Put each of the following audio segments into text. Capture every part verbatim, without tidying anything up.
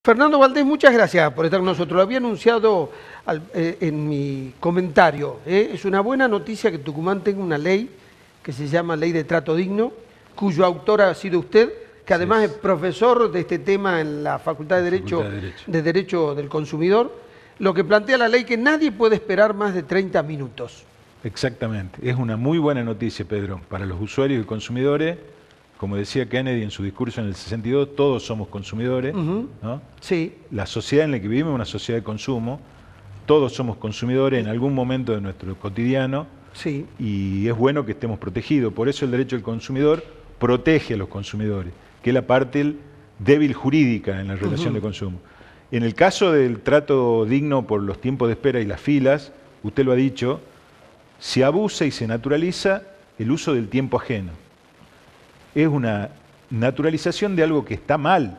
Fernando Valdés, muchas gracias por estar con nosotros. Lo había anunciado al, eh, en mi comentario. ¿eh? Es una buena noticia que Tucumán tenga una ley que se llama Ley de Trato Digno, cuyo autor ha sido usted, que además sí es. es profesor de este tema en la Facultad de Derecho, Facultad de Derecho. de Derecho del Consumidor, lo que plantea la ley que nadie puede esperar más de treinta minutos. Exactamente. Es una muy buena noticia, Pedro, para los usuarios y consumidores. Como decía Kennedy en su discurso en el sesenta y dos, todos somos consumidores, uh-huh. ¿no? Sí. La sociedad en la que vivimos es una sociedad de consumo, todos somos consumidores en algún momento de nuestro cotidiano, sí. y es bueno que estemos protegidos. Por eso el derecho del consumidor protege a los consumidores, que es la parte débil jurídica en la relación uh-huh. de consumo. En el caso del trato digno por los tiempos de espera y las filas, usted lo ha dicho, se abusa y se naturaliza el uso del tiempo ajeno. Es una naturalización de algo que está mal.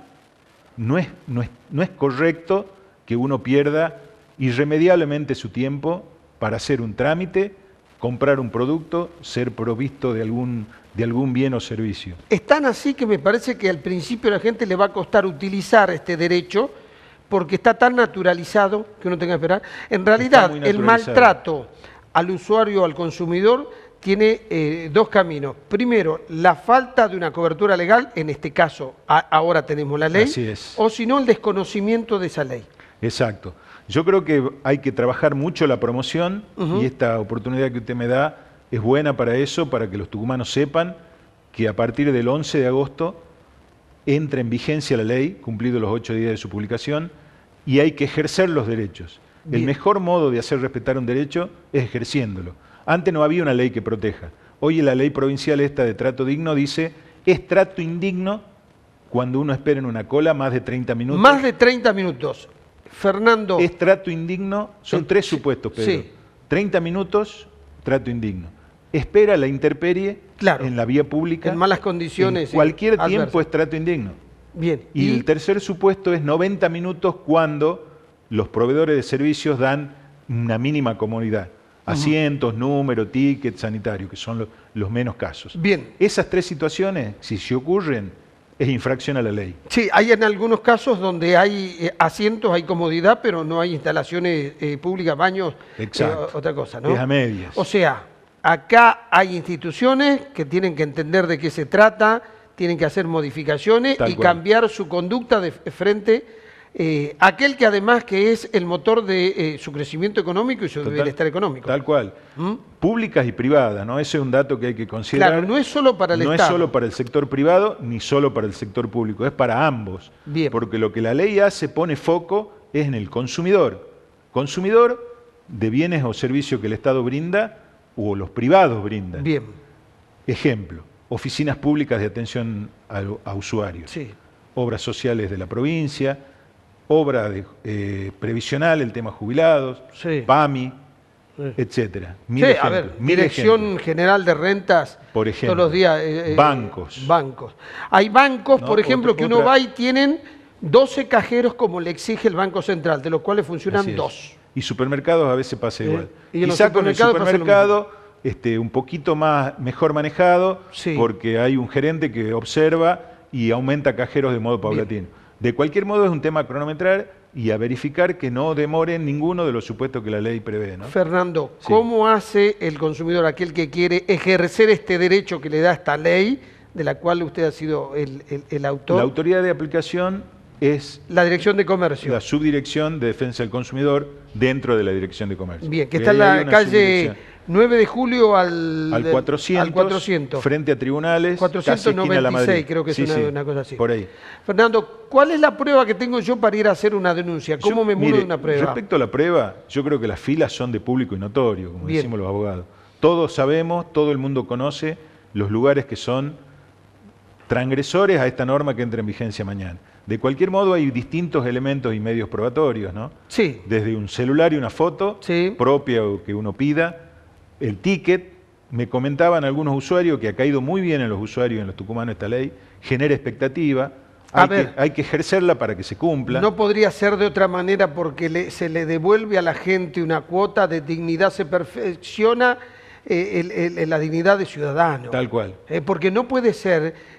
No es, no es, no es correcto que uno pierda irremediablemente su tiempo para hacer un trámite, comprar un producto, ser provisto de algún, de algún bien o servicio. Es tan así que me parece que al principio a la gente le va a costar utilizar este derecho porque está tan naturalizado que uno tenga que esperar. En realidad, el maltrato al usuario, al consumidor, tiene eh, dos caminos. Primero, la falta de una cobertura legal, en este caso a, ahora tenemos la ley, Así es. O si no, el desconocimiento de esa ley. Exacto. Yo creo que hay que trabajar mucho la promoción uh-huh. y esta oportunidad que usted me da es buena para eso, para que los tucumanos sepan que a partir del once de agosto entra en vigencia la ley, cumplidos los ocho días de su publicación, y hay que ejercer los derechos. Bien. El mejor modo de hacer respetar un derecho es ejerciéndolo. Antes no había una ley que proteja. Hoy la ley provincial esta de trato digno dice, es trato indigno cuando uno espera en una cola más de treinta minutos. Más de treinta minutos. Fernando. Es trato indigno, son eh, tres supuestos, Pedro. Sí. treinta minutos, trato indigno. Espera la intemperie claro. en la vía pública. En malas condiciones. En cualquier sí, tiempo adverso. es trato indigno. Bien. Y, y el tercer supuesto es noventa minutos cuando los proveedores de servicios dan una mínima comodidad. Asientos, uh-huh. número, ticket, sanitario, que son lo, los menos casos. Bien. Esas tres situaciones, si se ocurren, es infracción a la ley. Sí, hay en algunos casos donde hay eh, asientos, hay comodidad, pero no hay instalaciones eh, públicas, baños, Exacto. Eh, otra cosa, ¿no? Es a medias. O sea, acá hay instituciones que tienen que entender de qué se trata, tienen que hacer modificaciones Tal y cual. cambiar su conducta de frente Eh, aquel que además que es el motor de eh, su crecimiento económico y su Total, bienestar económico. Tal cual. ¿Mm? Públicas y privadas, ¿no? Ese es un dato que hay que considerar. Claro, no es solo para el no Estado. No es solo para el sector privado ni solo para el sector público, es para ambos. Bien. Porque lo que la ley hace, pone foco, es en el consumidor. Consumidor de bienes o servicios que el Estado brinda o los privados brindan. Bien. Ejemplo, oficinas públicas de atención a, a usuarios. Sí. Obras sociales de la provincia, obra de, eh, previsional, el tema jubilados, sí. PAMI, sí. etcétera. Mil sí, ejemplos, a ver, mil Dirección ejemplos. General de Rentas, por ejemplo, todos los días. Eh, bancos. Bancos. Hay bancos, ¿no? por ejemplo, otra, que uno otra... va y tienen doce cajeros como le exige el Banco Central, de los cuales funcionan dos. Y supermercados a veces pasa igual. Eh, y Quizá con el supermercado este, un poquito más mejor manejado, sí. porque hay un gerente que observa y aumenta cajeros de modo paulatino. Bien. De cualquier modo es un tema a cronometrar y a verificar que no demoren ninguno de los supuestos que la ley prevé, ¿no? Fernando, ¿cómo sí. hace el consumidor, aquel que quiere ejercer este derecho que le da esta ley, de la cual usted ha sido el, el, el autor? La autoridad de aplicación es... La Dirección de Comercio. La Subdirección de Defensa del Consumidor dentro de la Dirección de Comercio. Bien, que está en la calle nueve de julio al, al, cuatrocientos, al cuatrocientos. Frente a tribunales, cuatrocientos noventa y seis, creo que es sí, una, sí, una cosa así. Por ahí. Fernando, ¿cuál es la prueba que tengo yo para ir a hacer una denuncia? ¿Cómo yo, me mudo de una prueba? Respecto a la prueba, yo creo que las filas son de público y notorio, como Bien. decimos los abogados. Todos sabemos, todo el mundo conoce los lugares que son transgresores a esta norma que entra en vigencia mañana. De cualquier modo hay distintos elementos y medios probatorios, ¿no? Sí. Desde un celular y una foto sí. propia o que uno pida, el ticket. Me comentaban algunos usuarios que ha caído muy bien en los usuarios, en los tucumanos esta ley, genera expectativa, hay, ver, que, hay que ejercerla para que se cumpla. No podría ser de otra manera porque le, se le devuelve a la gente una cuota de dignidad, se perfecciona eh, el, el, la dignidad de ciudadano. Tal cual. Eh, porque no puede ser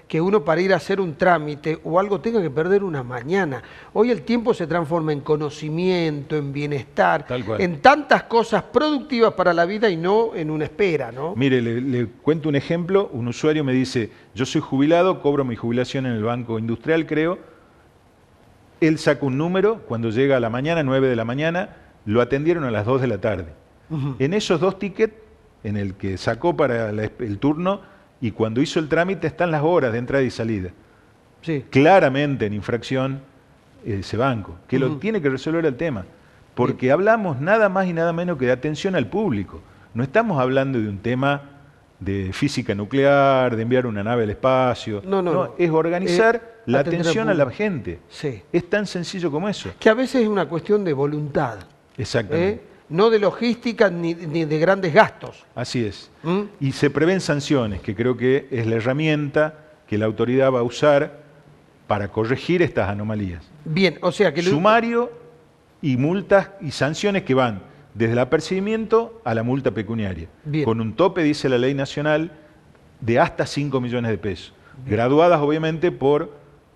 que uno para ir a hacer un trámite o algo tenga que perder una mañana. Hoy el tiempo se transforma en conocimiento, en bienestar, Tal cual. en tantas cosas productivas para la vida y no en una espera, ¿no? Mire, le, le cuento un ejemplo. Un usuario me dice, yo soy jubilado, cobro mi jubilación en el Banco Industrial, creo. Él saca un número, cuando llega a la mañana, nueve de la mañana, lo atendieron a las dos de la tarde. Uh-huh. En esos dos tickets, en el que sacó para la, el turno y cuando hizo el trámite, están las horas de entrada y salida. Sí. Claramente en infracción ese banco, que uh-huh. lo tiene que resolver el tema. Porque sí. hablamos nada más y nada menos que de atención al público. No estamos hablando de un tema de física nuclear, de enviar una nave al espacio. No, no, no. no. Es organizar eh, la atención a la gente. Sí. Es tan sencillo como eso. Que a veces es una cuestión de voluntad. Exactamente. ¿Eh? No de logística ni, ni de grandes gastos. Así es. ¿Mm? Y se prevén sanciones, que creo que es la herramienta que la autoridad va a usar para corregir estas anomalías. Bien, o sea que... Sumario y multas y sanciones que van desde el apercibimiento a la multa pecuniaria. Bien. Con un tope, dice la ley nacional, de hasta cinco millones de pesos. Bien. Graduadas, obviamente, por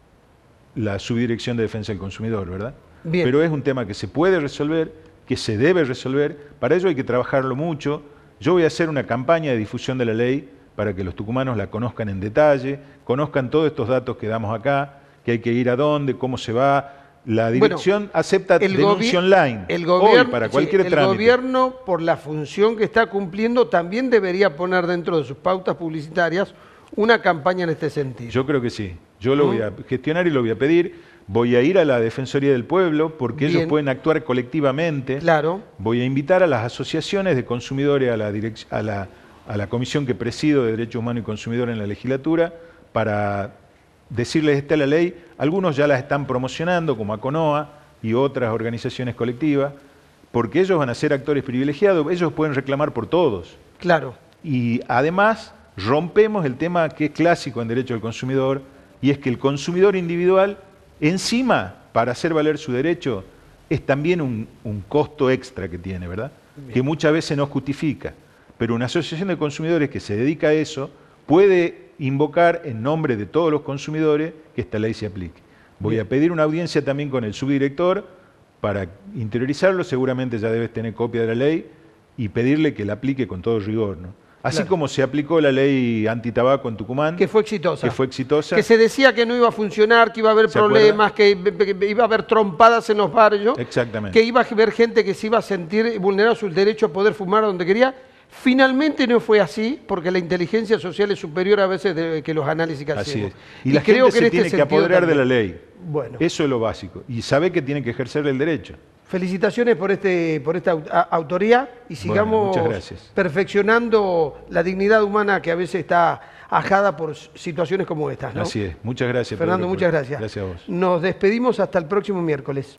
la Subdirección de Defensa del Consumidor, ¿verdad? Bien. Pero es un tema que se puede resolver, que se debe resolver. Para ello hay que trabajarlo mucho. Yo voy a hacer una campaña de difusión de la ley para que los tucumanos la conozcan en detalle, conozcan todos estos datos que damos acá, que hay que ir a dónde, cómo se va. La dirección bueno, acepta denuncia online el gobierno, hoy para cualquier sí, el trámite. El gobierno, por la función que está cumpliendo, también debería poner dentro de sus pautas publicitarias una campaña en este sentido. Yo creo que sí. Yo lo ¿Mm? voy a gestionar y lo voy a pedir. Voy a ir a la Defensoría del Pueblo porque Bien. ellos pueden actuar colectivamente. Claro. Voy a invitar a las asociaciones de consumidores, a la, a la, a la comisión que presido de Derechos Humanos y Consumidor en la legislatura, para decirles esta es la ley. Algunos ya las están promocionando, como ACONOA y otras organizaciones colectivas, porque ellos van a ser actores privilegiados, ellos pueden reclamar por todos. Claro. Y además rompemos el tema que es clásico en derecho del consumidor, y es que el consumidor individual, encima, para hacer valer su derecho, es también un, un costo extra que tiene, ¿verdad? Bien. Que muchas veces no justifica. Pero una asociación de consumidores que se dedica a eso puede invocar en nombre de todos los consumidores que esta ley se aplique. Voy Bien. a pedir una audiencia también con el subdirector para interiorizarlo, seguramente ya debes tener copia de la ley, y pedirle que la aplique con todo rigor, ¿no? Así claro. como se aplicó la ley antitabaco en Tucumán. Que fue exitosa. Que fue exitosa. Que se decía que no iba a funcionar, que iba a haber problemas, que, que iba a haber trompadas en los barrios. Exactamente. Que iba a haber gente que se iba a sentir vulnerado sus derechos a poder fumar donde quería. Finalmente no fue así, porque la inteligencia social es superior a veces de, que los análisis que hacemos. Así es. Y, y la creo gente que se tiene este que apoderar también. de la ley. Bueno. Eso es lo básico. Y sabe que tiene que ejercer el derecho. Felicitaciones por, este, por esta autoría y sigamos bueno, perfeccionando la dignidad humana que a veces está ajada por situaciones como estas, ¿no? Así es. Muchas gracias. Fernando, Pedro, muchas gracias. Gracias a vos. Nos despedimos hasta el próximo miércoles.